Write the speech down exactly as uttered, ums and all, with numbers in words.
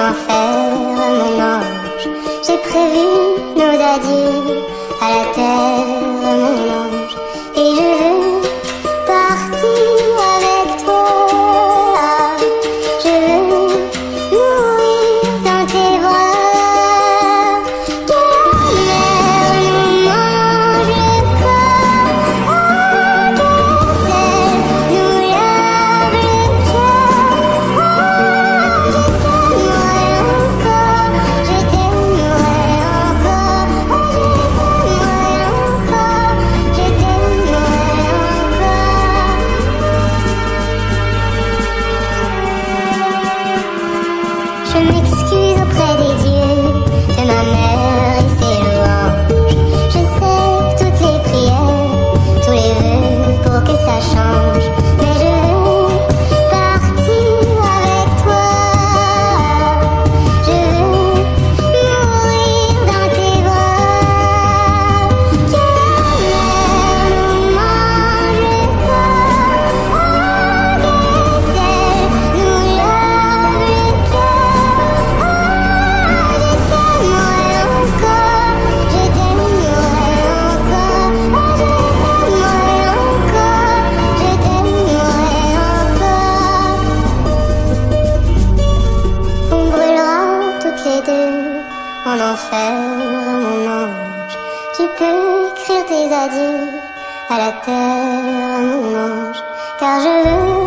enfer, mon ange. J'ai prévu nos adieux à la terre, mon ange. Et je veux partir avec toi. Je veux mourir dans tes bras. Que la mer nous mange le corps. Oh, que le sel nous lave le cœur. Oh, je t'aimerai encore, je t'aimerai encore. Oh, je t'aimerai encore, je t'aimerai encore. Je m'excuse auprès des dieux, de ma mère et ses louanges. Je sais toutes les prières, tous les vœux pour que ça change. Mais je veux partir avec toi. Je veux mourir dans tes bras. Que la mer nous mange le corps. Oh, que le sel nous lave le cœur. Oh, je t'aimerai encore, je t'aimerai encore. Oh, je t'aimerai encore, je t'aimerai encore. On brûlera toutes les deux en enfer, mon ange. Tu peux écrire tes adieux à la terre, mon ange, car je veux